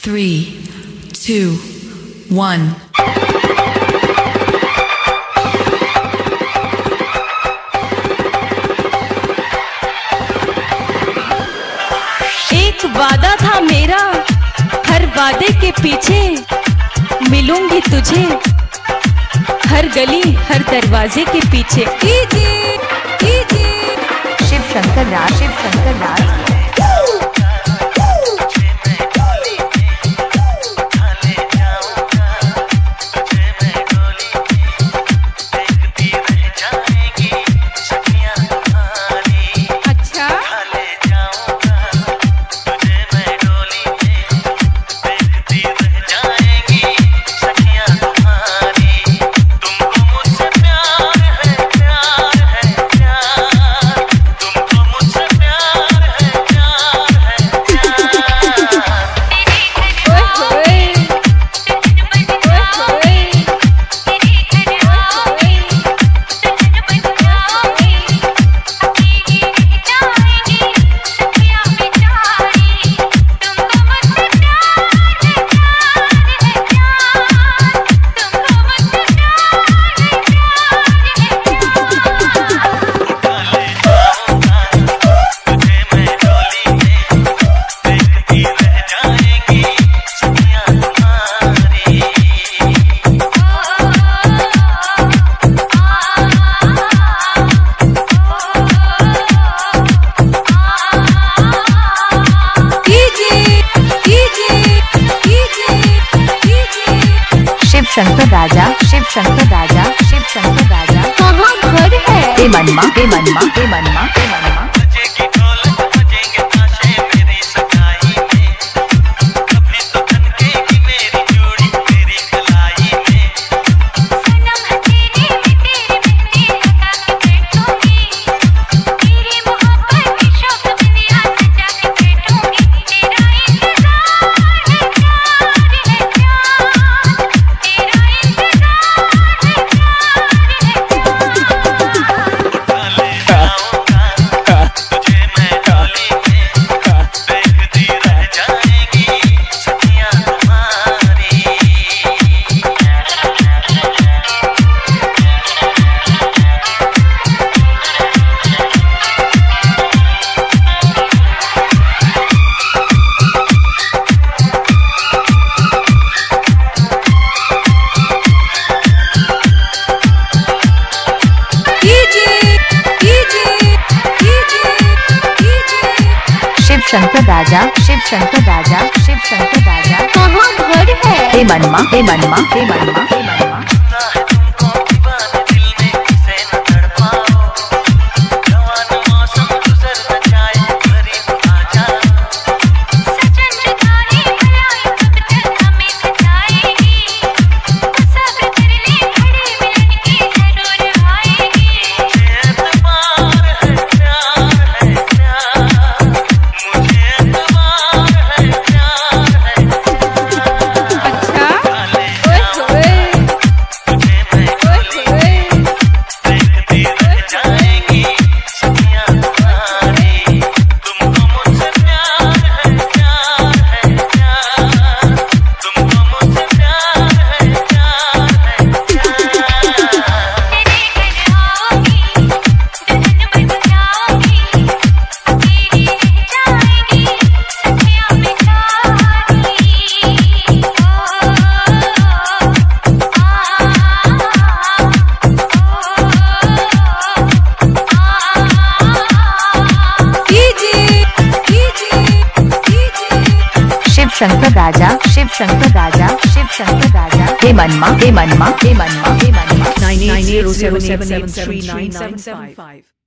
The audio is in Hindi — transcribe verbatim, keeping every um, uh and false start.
Three, two, one. एक वादा था मेरा, हर वादे के पीछे मिलूंगी तुझे, हर गली हर दरवाजे के पीछे। कीजिए कीजिए शिव शंकर राज, शिव शंकर राज। शंकर राजा, शिव शंकर राजा, शिव शंकर राजा। कहाँ घर है? हे मनमा, हे मनमा, हे मनमा, हे मनमा। शंकर राजा, शिव शंकर राजा, शिव शंकर राजा। कहाँ घर है? हे मनमा, हे मनमा, हे मनमा, हे मनमा। शंकर राजा, शिव शंकर राजा, शिव शंकर राजा। हे मनमा, हे मनमा, हे मनमा, हे मनमा। nine eight zero seven seven eight three nine seven five